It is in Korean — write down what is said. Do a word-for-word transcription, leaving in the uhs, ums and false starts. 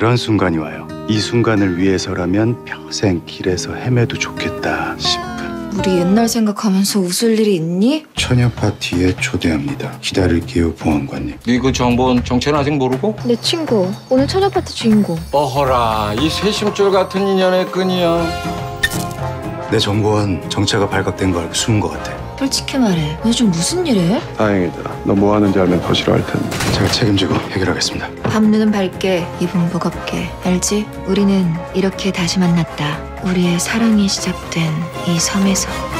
그런 순간이 와요. 이 순간을 위해서라면 평생 길에서 헤매도 좋겠다 싶은. 우리 옛날 생각하면서 웃을 일이 있니? 처녀 파티에 초대합니다. 기다릴게요, 보안관님. 이거 정보는 정체는 아직 모르고? 내 친구 오늘 처녀 파티 주인공. 어허라, 이 세심줄 같은 인연의 끈이야. 내 정보원 정체가 발각된 거 알고 숨은 것 같아. 솔직히 말해, 너 요즘 무슨 일 해? 다행이다. 너 뭐 하는지 알면 더 싫어할 텐데. 제가 책임지고 해결하겠습니다. 밤눈은 밝게, 입은 무겁게. 알지? 우리는 이렇게 다시 만났다. 우리의 사랑이 시작된 이 섬에서.